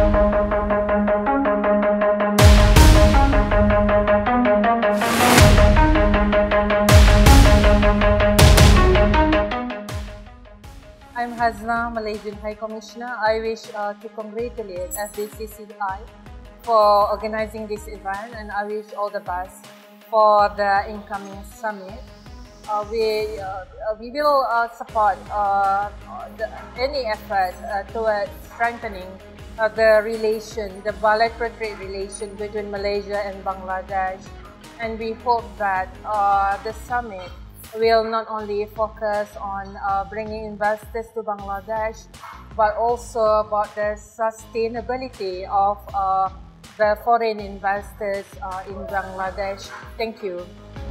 I'm Haznah, Malaysian High Commissioner. I wish to congratulate FBCCI for organizing this event, and I wish all the best for the incoming summit. We will support any effort towards strengthening the bilateral trade relation between Malaysia and Bangladesh, and we hope that the summit will not only focus on bringing investors to Bangladesh, but also about the sustainability of the foreign investors in Bangladesh. Thank you.